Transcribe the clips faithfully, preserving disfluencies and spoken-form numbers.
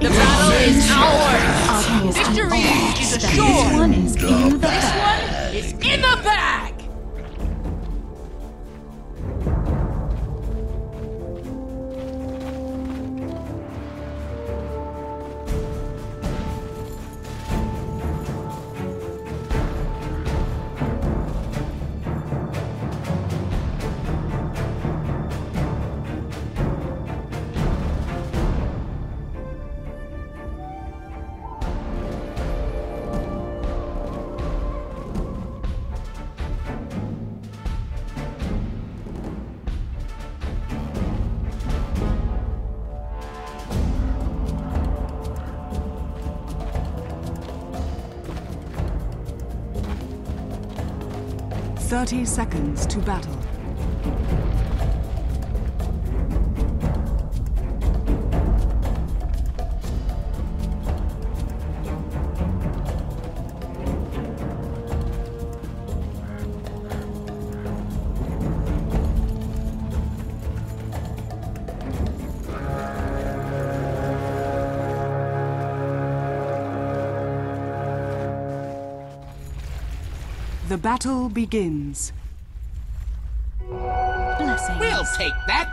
The battle is ours! Our king is Victory unarmed. is This assured! one is in the This bag. one is in the bag! Thirty seconds to battle. The battle begins. Blessings. We'll take that!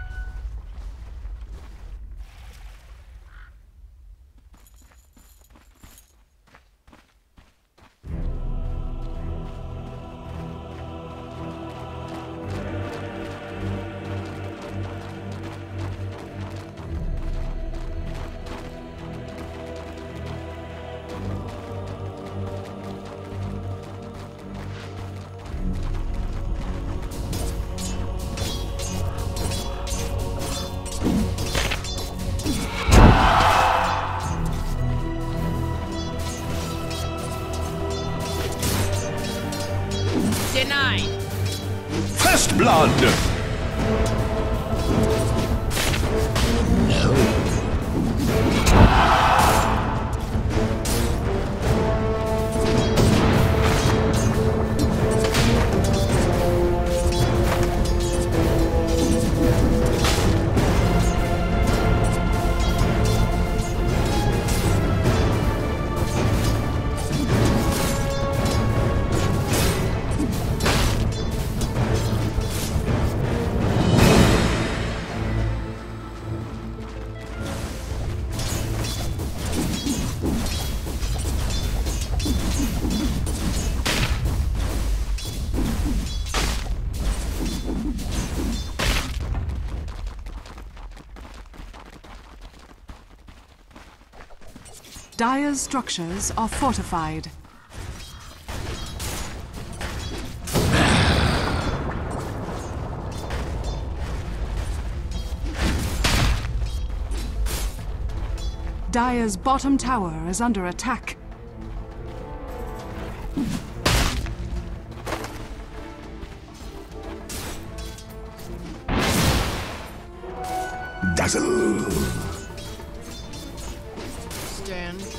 Denied! First blood! Dire's structures are fortified. Dire's bottom tower is under attack. Dazzle! Stand down.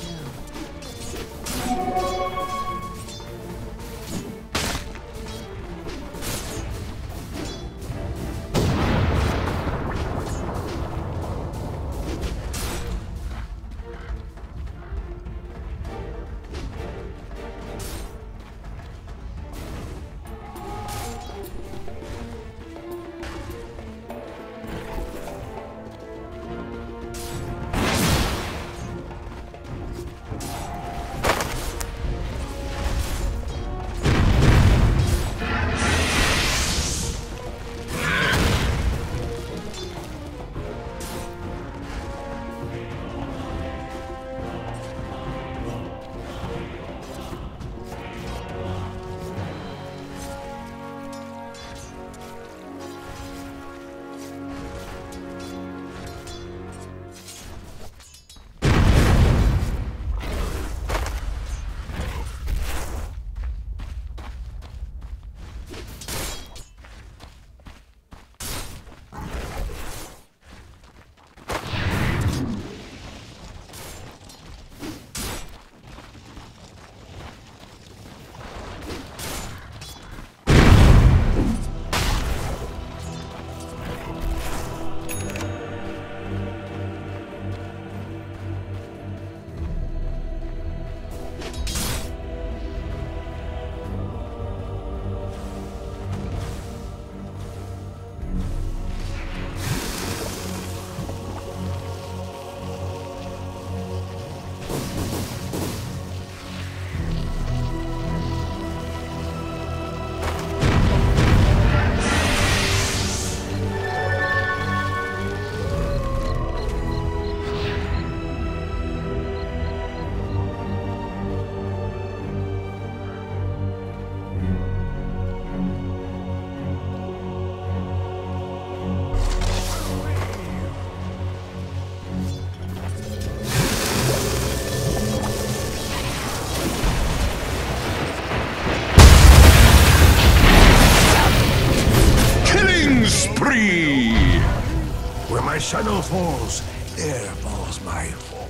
my shadow falls, there falls my hope.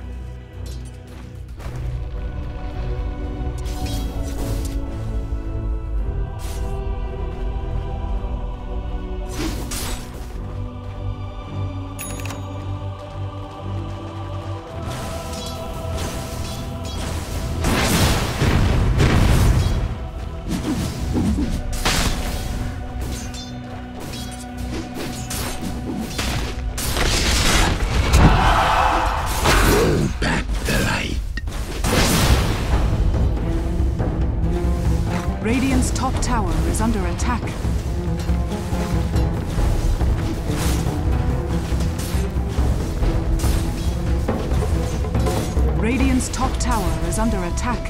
Radiant's top tower is under attack. Radiant's top tower is under attack.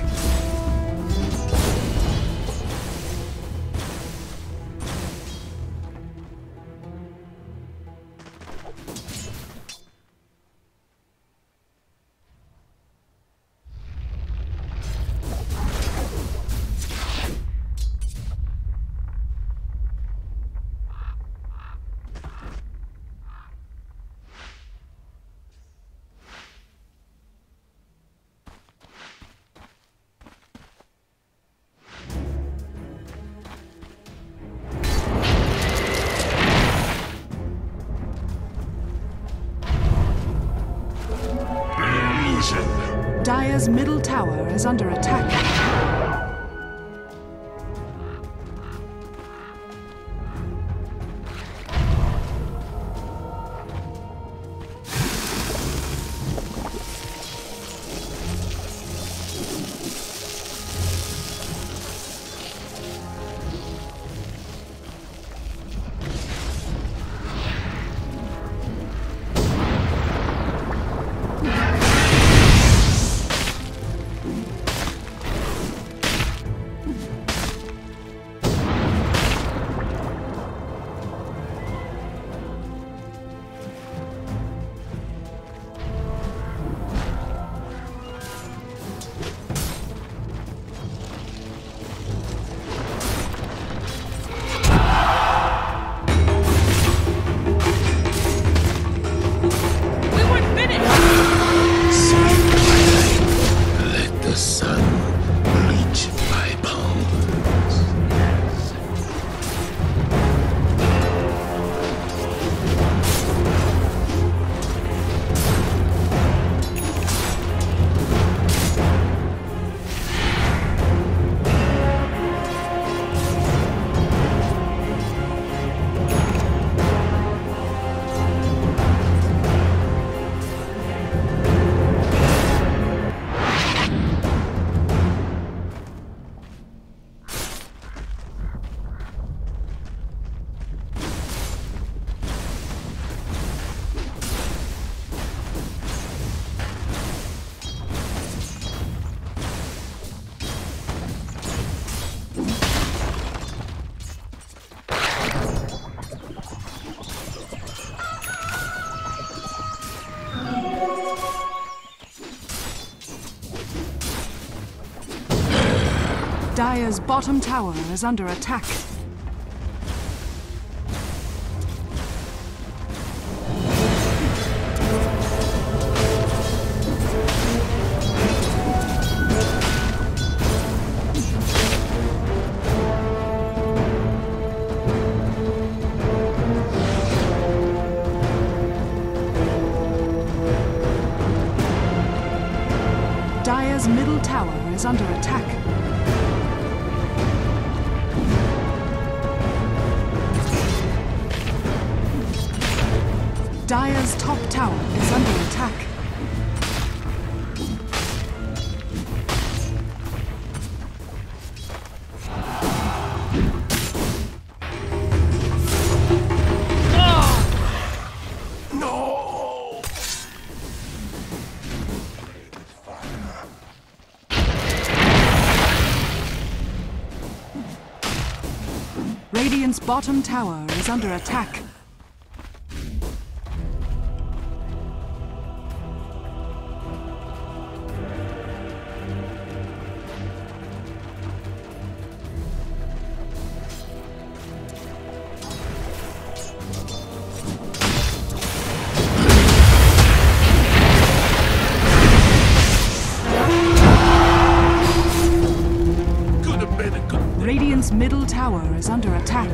Dire's middle tower is under attack. Dire's bottom tower is under attack. Dire's middle tower is under attack. Dire's top tower is under attack. No! Radiant's bottom tower is under attack. middle tower is under attack.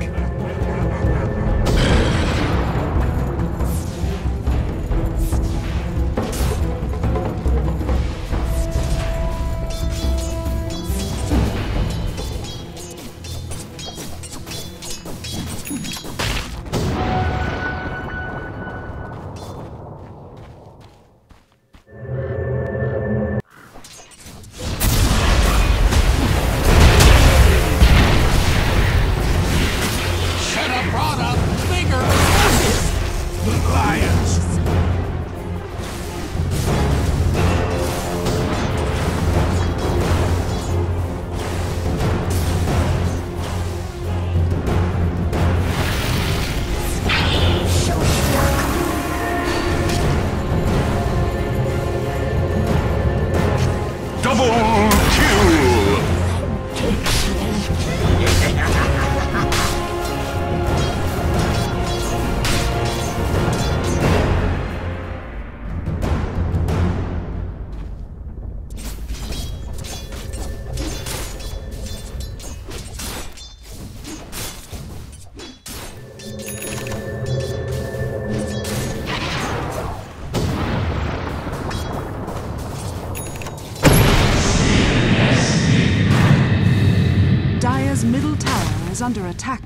Dire's middle tower is under attack.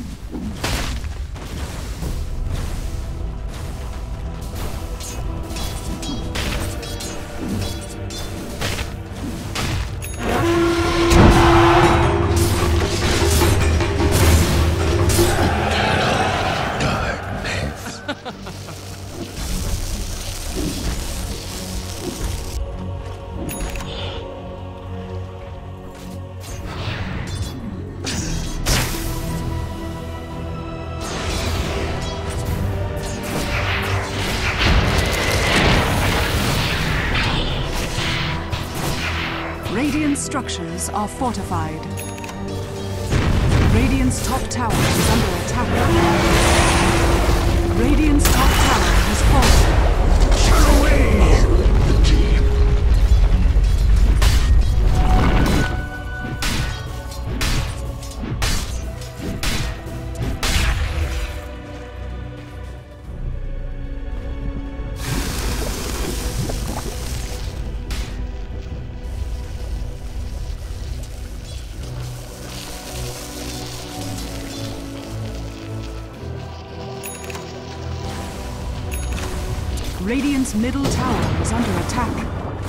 Radiant structures are fortified. Radiant's top tower is under attack. Radiant's top tower has fallen. Shut away! Radiant's middle tower is under attack.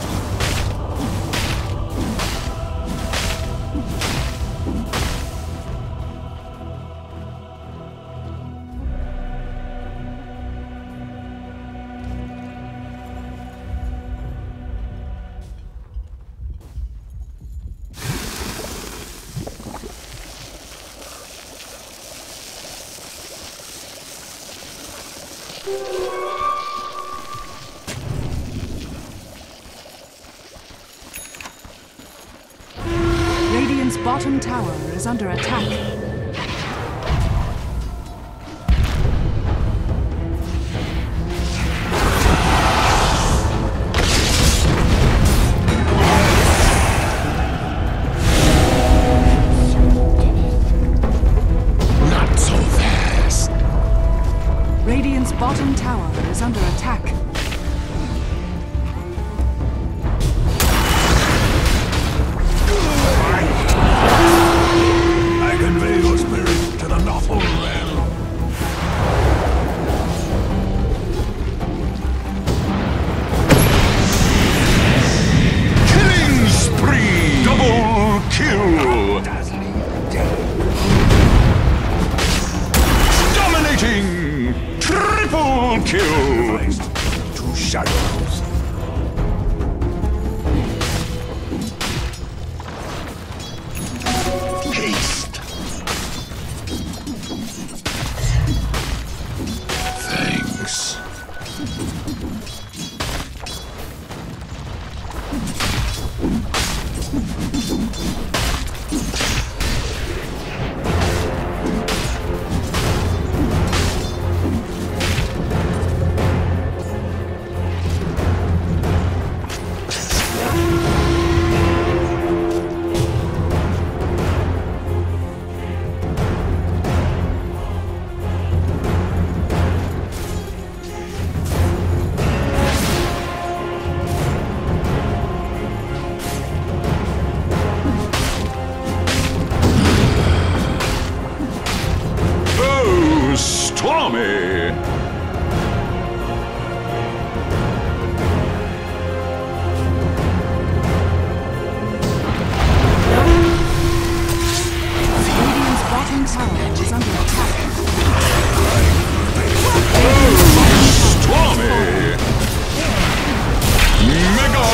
Radiant's bottom tower is under attack. Not so fast. Radiant's bottom tower is under attack. Convey your spirit to the Northern realm. Killing spree! Double kill! Dominating! Triple kill! Christ, two shadows. Haste. Thanks.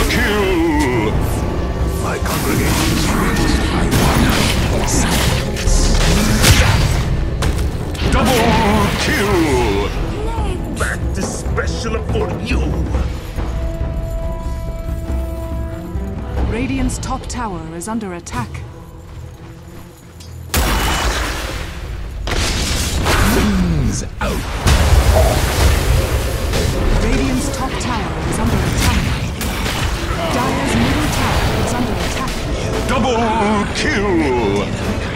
kill! My congregation screams, I want silence. Double kill! Back to special for you. Radiant's top tower is under attack. Wings out. Radiant's top tower is under attack. Dire's middle tower is under attack. Double kill!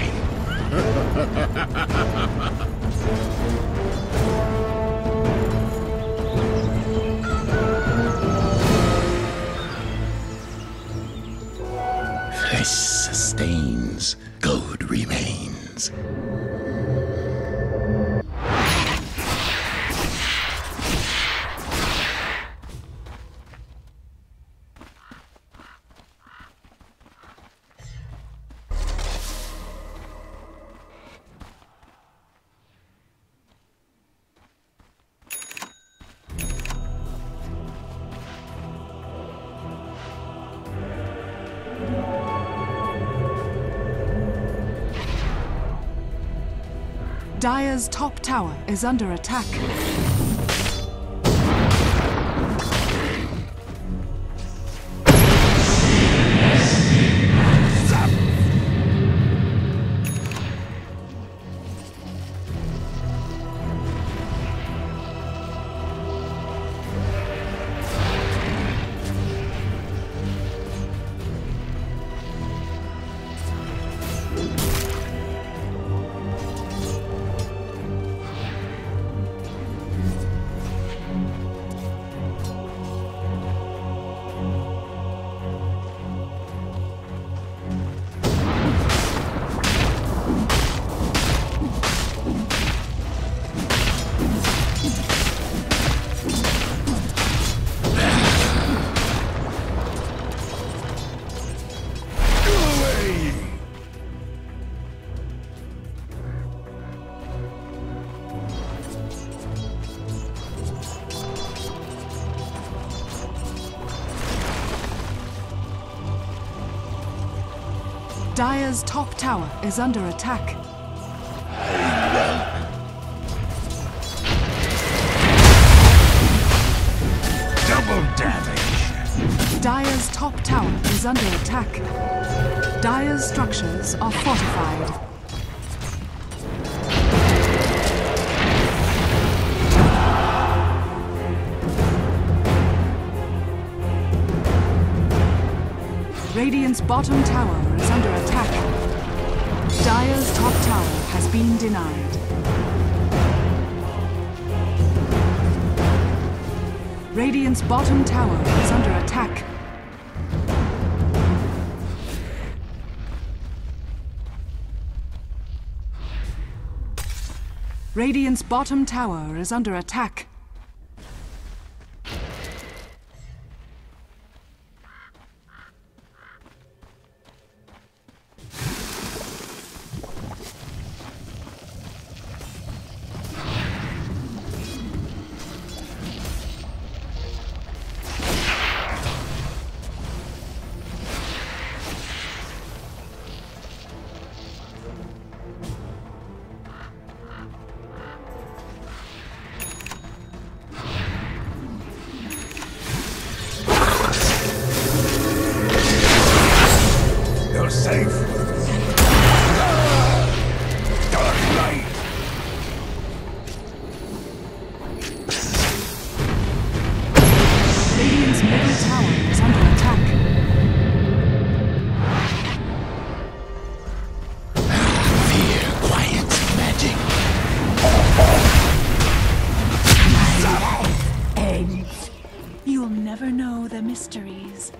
Flesh sustains, gold remains. Dire's top tower is under attack. Dire's top tower is under attack. Double damage. Dire's top tower is under attack. Dire's structures are fortified. Radiant's bottom tower is under attack. Dire's top tower has been denied. Radiant's bottom tower is under attack. Radiant's bottom tower is under attack. You're safe. Dark light. Radiant's middle tower is under attack. Fear quiets magic. Ends. You'll never know the mysteries.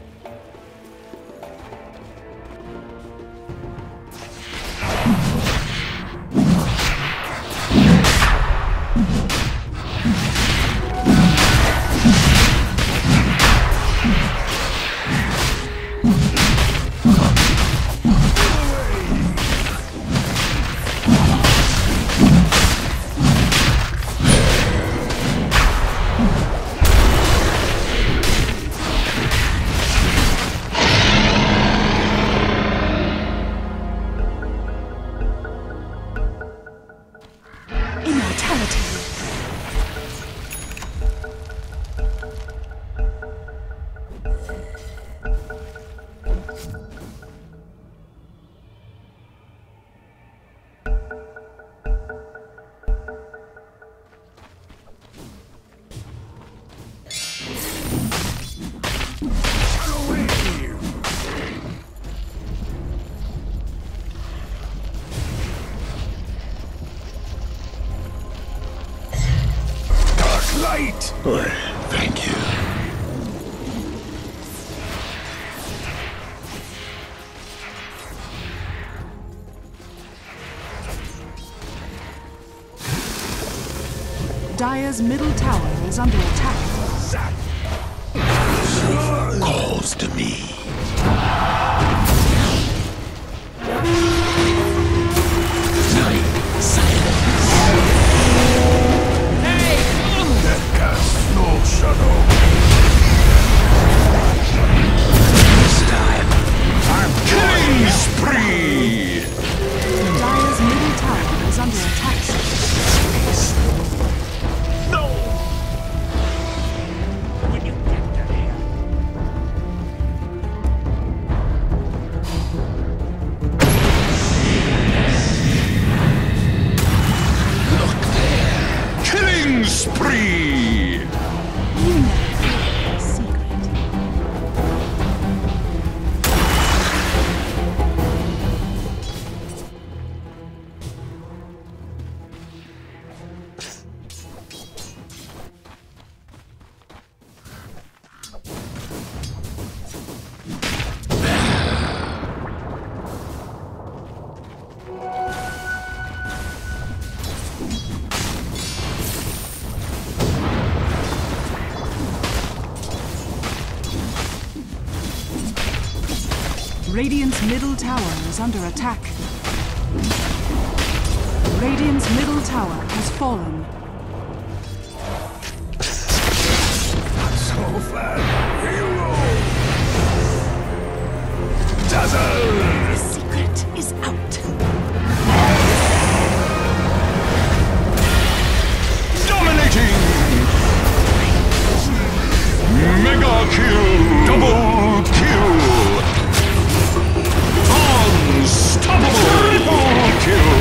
Dire's middle tower is under attack. Calls to me. Death casts no shadow. This time, I'm killing spree. Dire's middle tower is under attack. No. When you get to here. Look there. Killing spree. You know the secret. Radiant's middle tower is under attack. Radiant's middle tower has fallen. So far, hero. Dazzle. The secret is out. Dominating! Mega kill! Double kill! Unstoppable! Triple kill!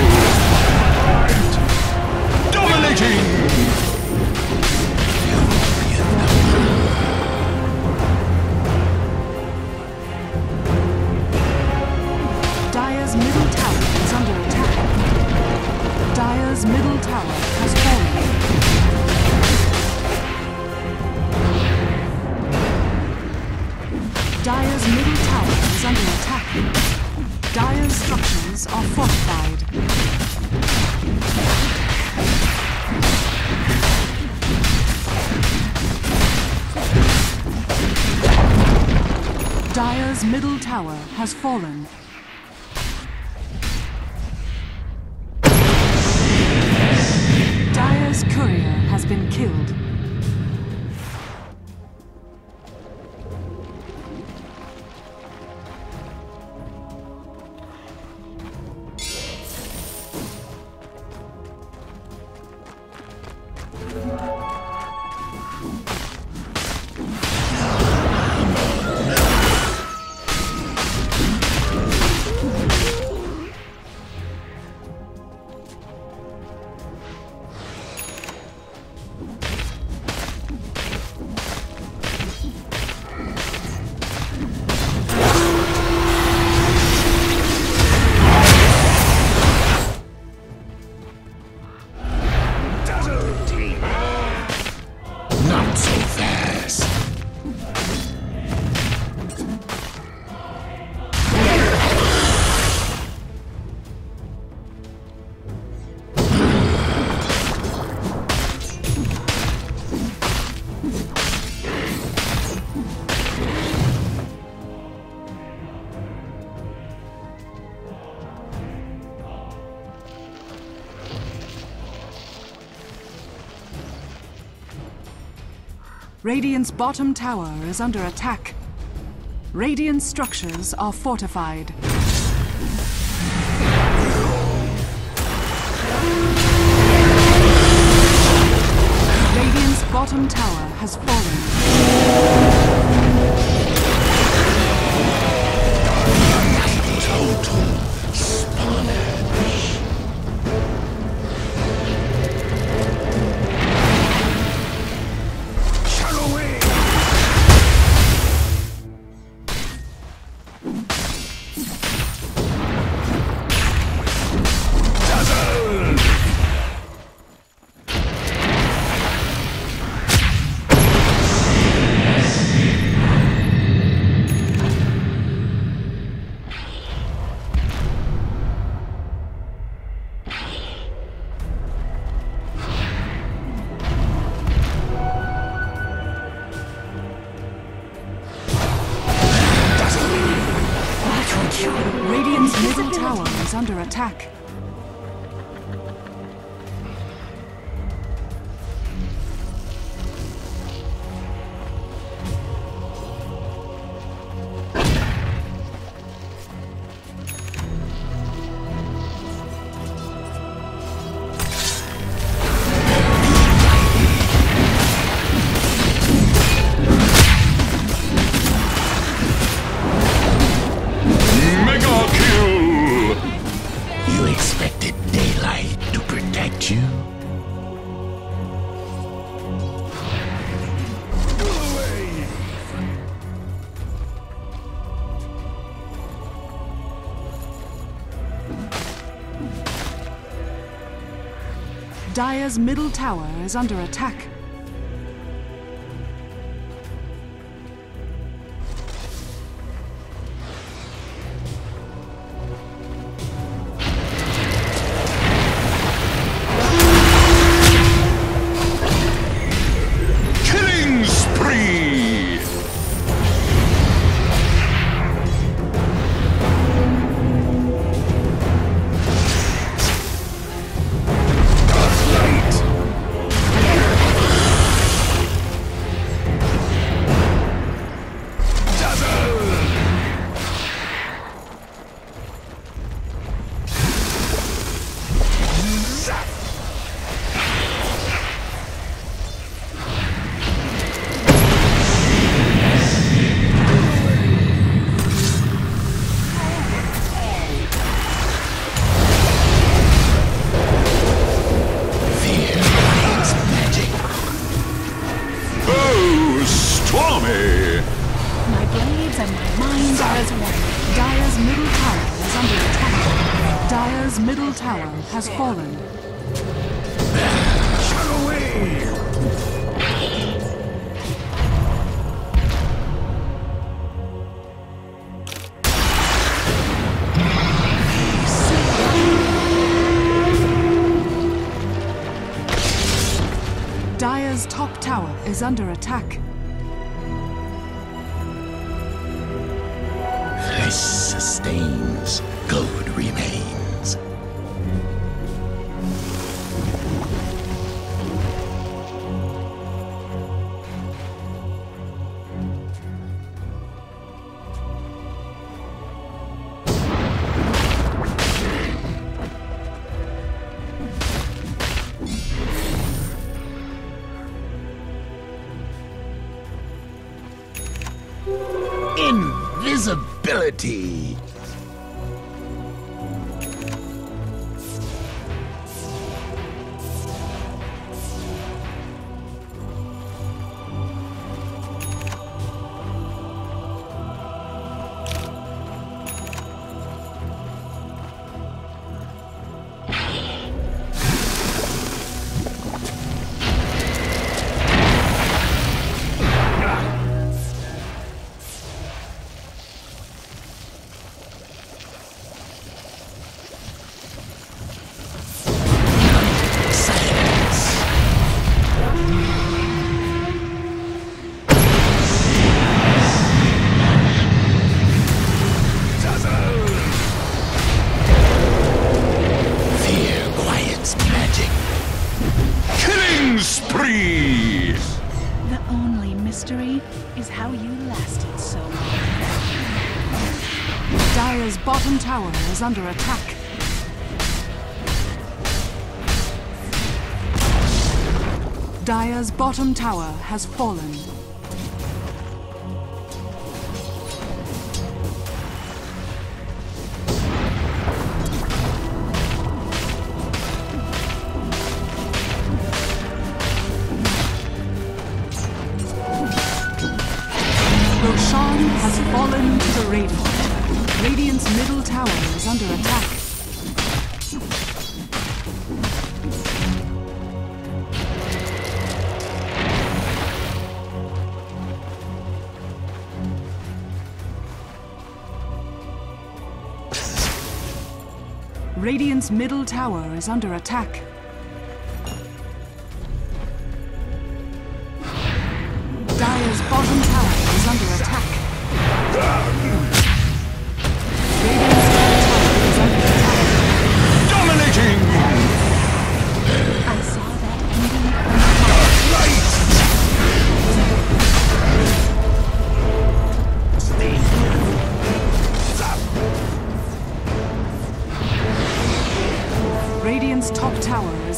Dominating! Dire's middle tower is under attack. Dire's middle tower has fallen. Dire's middle tower is under attack. Dire's structures are fortified. Dire's middle tower has fallen. Dire's courier has been killed. Not so fast. Radiant's bottom tower is under attack. Radiant structures are fortified. Radiant's bottom tower has fallen. Total spionage. Shallow way. Dazzle. tower is under attack. Dire's middle tower is under attack. Killing spree! My blades and my mind are as one. Dire's middle tower is under attack. Dire's middle tower has fallen. Shut away! Dire's top tower is under attack. Flesh sustains, gold remains. Invisibility! Spree! The only mystery is how you lasted so long. Dire's bottom tower is under attack. Dire's bottom tower has fallen. Roshan has fallen to the Radiant. Radiant's middle tower is under attack. Radiant's middle tower is under attack. Dire's bottom tower is under attack. Radiant's bottom tower is under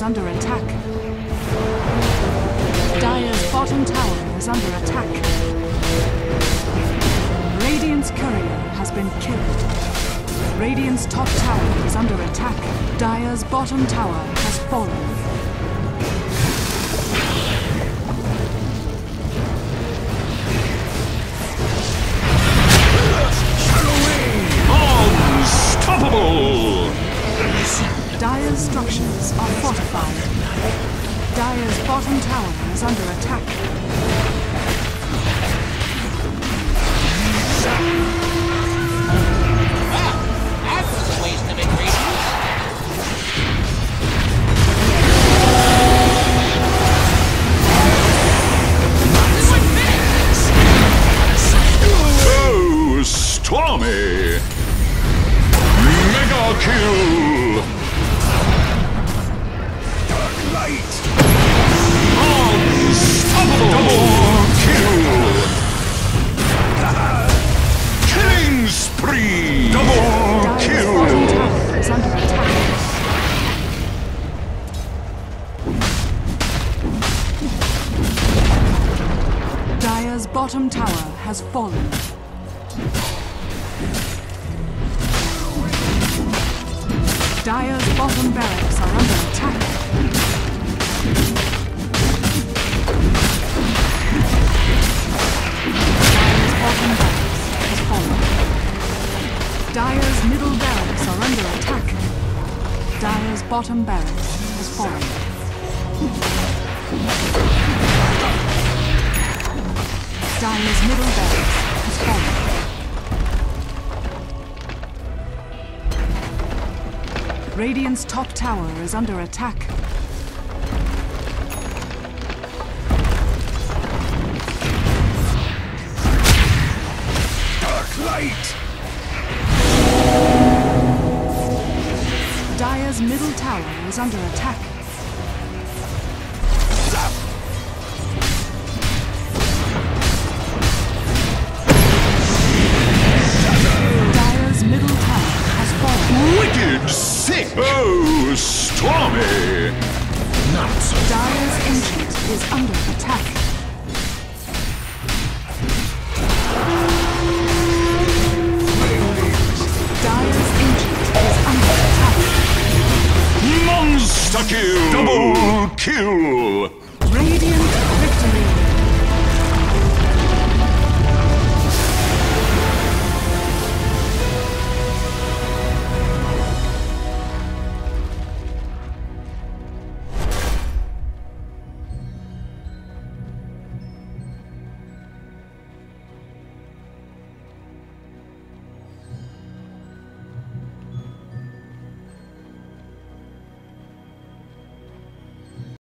under attack. Dire's bottom tower is under attack. Radiant's courier has been killed. Radiant's top tower is under attack. Dire's bottom tower has fallen. Unstoppable! Dire's structures are fortified. Dire's bottom tower is under attack. Well, that was a waste of ingredients. Oh, Stormy! Mega kill! Dark light! Unstoppable! Double kill! Killing spree! Double Dire's kill! bottom tower is under attack. Dire's bottom tower has fallen. Dire's bottom barracks are under attack. Dire's bottom barracks has fallen. Dire's middle barracks are under attack. Dire's bottom barracks has fallen. Dire's middle barracks has fallen. Radiant's top tower is under attack. Dark light! Dire's middle tower is under attack. Dire's middle tower has fallen. Wicked sick! Oh, Stormy! Not so Dire's ancient is under attack. Dire's ancient is under attack. Monster kill! Double kill!